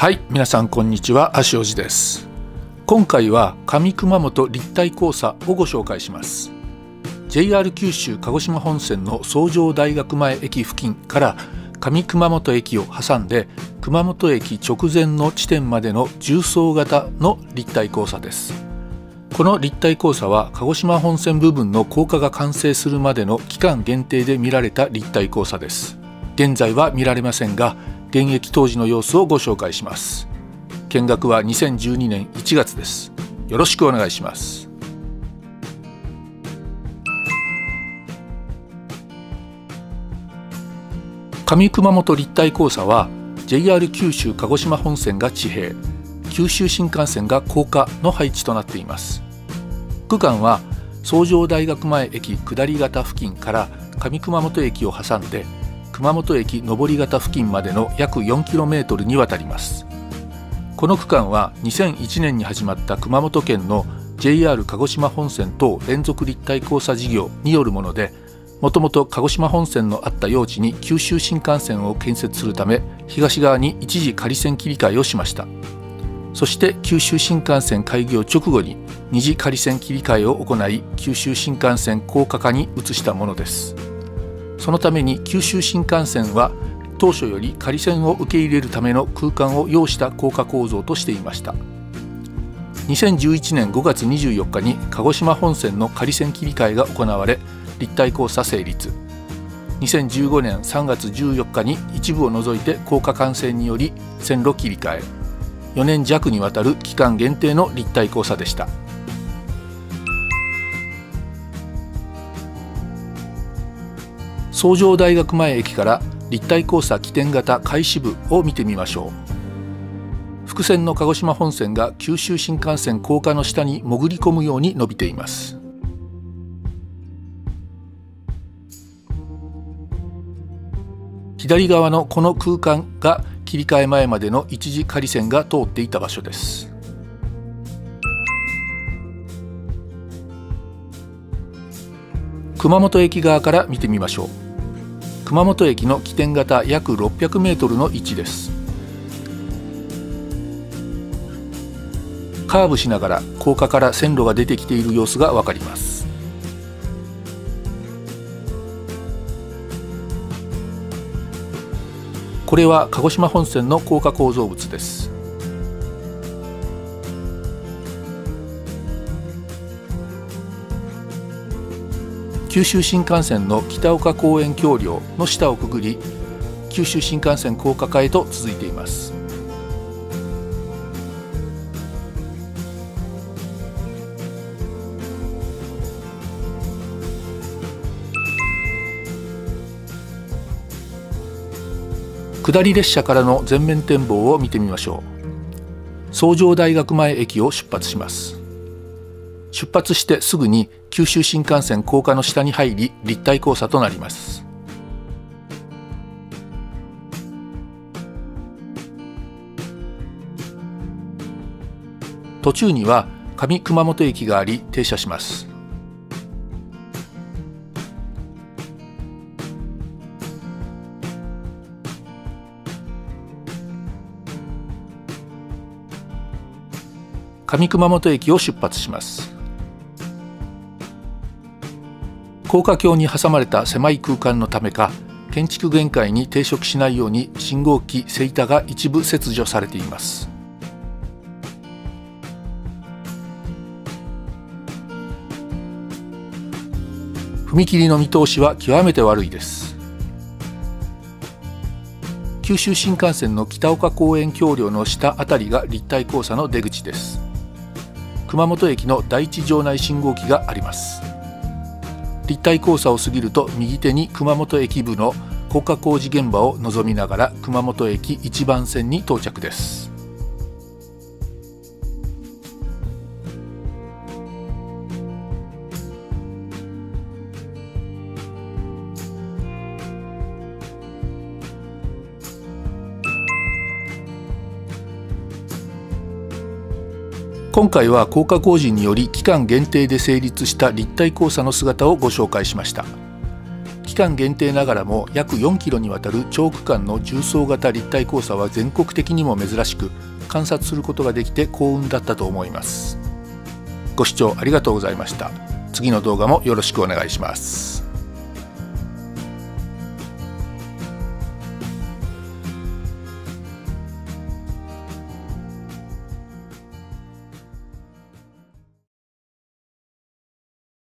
はい、皆さんこんにちは、足尾路です。今回は上熊本立体交差をご紹介します。 JR 九州鹿児島本線の崇城大学前駅付近から上熊本駅を挟んで熊本駅直前の地点までの重層型の立体交差です。この立体交差は鹿児島本線部分の高架が完成するまでの期間限定で見られた立体交差です。現在は見られませんが、現役当時の様子をご紹介します。見学は2012年1月です。よろしくお願いします。上熊本立体交差は JR 九州鹿児島本線が地平、九州新幹線が高架の配置となっています。区間は崇城大学前駅下り方付近から上熊本駅を挟んで熊本駅上り方付近までの約 4km にわたります。この区間は2001年に始まった熊本県の JR 鹿児島本線等連続立体交差事業によるもので、もともと鹿児島本線のあった用地に九州新幹線を建設するため東側に一時仮線切り替えをしました。そして九州新幹線開業直後に二次仮線切り替えを行い九州新幹線高架化に移したものです。そのために九州新幹線は当初より仮線を受け入れるための空間を要した高架構造としていました。2011年5月24日に鹿児島本線の仮線切り替えが行われ立体交差成立。2015年3月14日に一部を除いて高架完成により線路切り替え、4年弱にわたる期間限定の立体交差でした。崇城大学前駅から立体交差起点型開始部を見てみましょう。複線の鹿児島本線が九州新幹線高架の下に潜り込むように伸びています。左側のこの空間が切り替え前までの一時仮線が通っていた場所です。熊本駅側から見てみましょう。熊本駅の起点型約600メートルの位置です。カーブしながら高架から線路が出てきている様子がわかります。これは鹿児島本線の高架構造物です。九州新幹線の北岡公園橋梁の下をくぐり九州新幹線高架化へと続いています。下り列車からの全面展望を見てみましょう。崇城大学前駅を出発します。出発してすぐに九州新幹線高架の下に入り立体交差となります。途中には上熊本駅があり停車します。上熊本駅を出発します。高架橋に挟まれた狭い空間のためか建築限界に抵触しないように信号機セイタが一部切除されています。踏切の見通しは極めて悪いです。九州新幹線の北岡公園橋梁の下あたりが立体交差の出口です。熊本駅の第一場内信号機があります。立体交差を過ぎると右手に熊本駅部の高架工事現場を望みながら熊本駅1番線に到着です。今回は高架工事により期間限定で成立した立体交差の姿をご紹介しました。期期間限定ながらも約4キロにわたる長区間の重層型立体交差は全国的にも珍しく、観察することができて幸運だったと思います。ご視聴ありがとうございました。次の動画もよろしくお願いします。